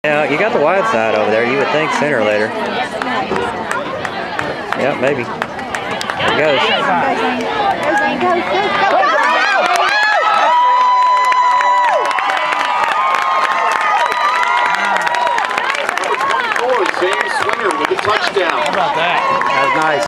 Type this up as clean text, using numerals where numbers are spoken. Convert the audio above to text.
Yeah, you got the wide side over there. You would think sooner or later. Yeah, maybe. There it goes. James Swinger with a touchdown. How about that? That was nice.